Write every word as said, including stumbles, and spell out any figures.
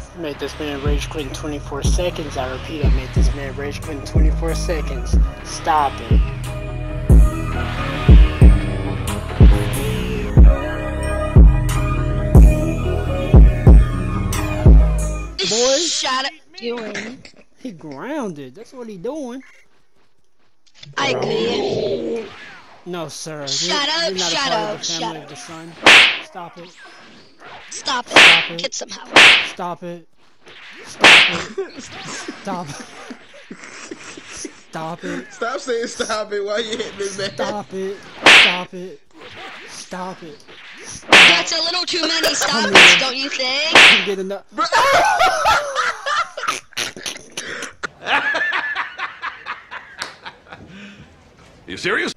I made this man rage quit in twenty-four seconds. I repeat, I made this man rage quit in twenty-four seconds. Stop it. Boy, shut up, doing. He grounded. That's what he doing. I agree. No, sir. Shut you're, up, you're not shut a part up, of the family shut of the sun. Stop it. Stop it. Stop it. Get some help. Stop it. Stop it. Stop it. Stop it. Stop saying stop it while you hitting me, man. Stop it. Stop it. Stop it. Stop. That's a little too many stops, don't you think? I'm getting enough. You serious?